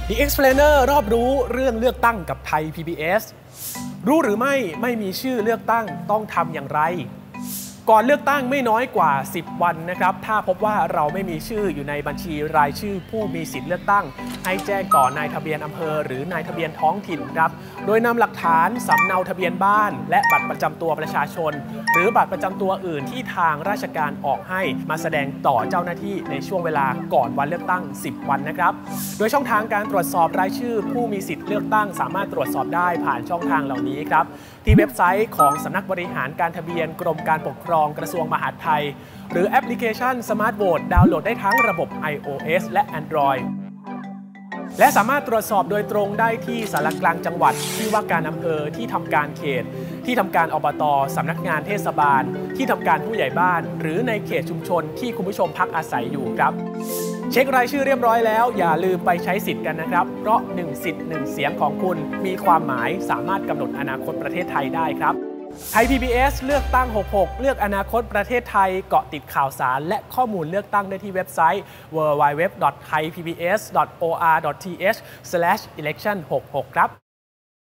The Explainer รอบรู้เรื่องเลือกตั้งกับไทย PBS รู้หรือไม่มีชื่อเลือกตั้งต้องทำอย่างไรก่อนเลือกตั้งไม่น้อยกว่า10วันนะครับถ้าพบว่าเราไม่มีชื่ออยู่ในบัญชีรายชื่อผู้มีสิทธิ์เลือกตั้งให้แจ้งต่อนายทะเบียนอำเภอหรือนายทะเบียนท้องถิ่นครับโดยนำหลักฐานสำเนาทะเบียนบ้านและบัตรประจำตัวประชาชนหรือบัตรประจำตัวอื่นที่ทางราชการออกให้มาแสดงต่อเจ้าหน้าที่ในช่วงเวลาก่อนวันเลือกตั้ง10วันนะครับโดยช่องทางการตรวจสอบรายชื่อผู้มีสิทธิ์เลือกตั้งสามารถตรวจสอบได้ผ่านช่องทางเหล่านี้ครับที่เว็บไซต์ของสำนักบริหารการทะเบียนกรมการปกครองกระทรวงมหาดไทยหรือแอปพลิเคชัน Smart Vote ดาวน์โหลดได้ทั้งระบบ iOS และ Android และสามารถตรวจสอบโดยตรงได้ที่สารกลางจังหวัดที่ว่าการอำเภอที่ทำการเขตที่ทำการอบต.สำนักงานเทศบาลที่ทำการผู้ใหญ่บ้านหรือในเขตชุมชนที่คุณผู้ชมพักอาศัยอยู่ครับเช็ครายชื่อเรียบร้อยแล้วอย่าลืมไปใช้สิทธิ์กันนะครับเพราะ1สิทธิ์1เสียงของคุณมีความหมายสามารถกำหนดอนาคตประเทศไทยได้ครับไทย PBS เลือกตั้ง66เลือกอนาคตประเทศไทยเกาะติดข่าวสารและข้อมูลเลือกตั้งได้ที่เว็บไซต์ www.thaipbs.or.th/election66 ครับ